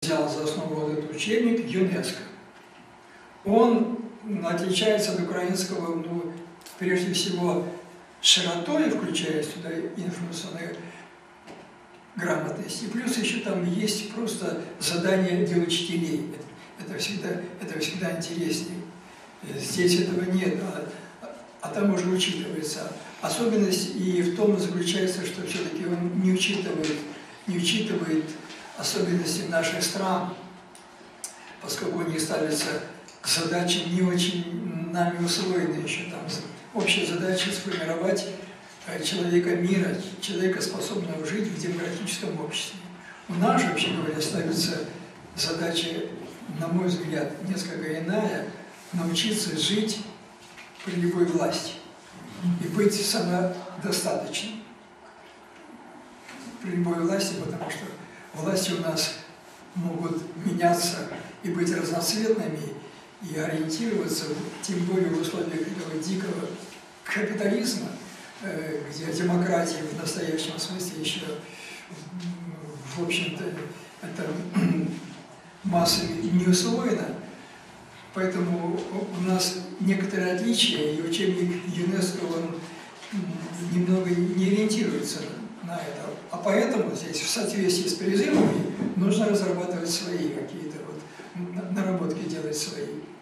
взял за основу вот этот учебник ЮНЕСКО. Он отличается от украинского, ну, прежде всего, широтой, включая сюда информационную грамотность. И плюс еще там есть просто задание для учителей. Это всегда интереснее. Здесь этого нет, а там уже учитывается. Особенность и в том заключается, что все-таки он не учитывает особенности наших стран, поскольку у них ставятся задачи не очень нами усвоенные еще. Там общая задача сформировать человека мира, человека, способного жить в демократическом обществе. У нас же, вообще говоря, ставится задача, на мой взгляд, несколько иная – научиться жить при любой власти и быть самодостаточным при любой власти, потому что власти у нас могут меняться и быть разноцветными, и ориентироваться, тем более в условиях этого дикого капитализма, где демократия в настоящем смысле еще, в общем-то, это массами не усвоено. Поэтому у нас некоторые отличия, и учебник ЮНЕСКО, он немного не ориентируется на это. А поэтому здесь, в соответствии с призывами, нужно разрабатывать свои какие-то вот наработки, делать свои.